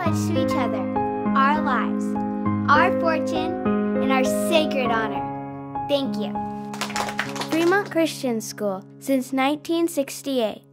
pledge to each other our lives, our fortune, and our sacred honor. Thank you. Fremont Christian School since 1968.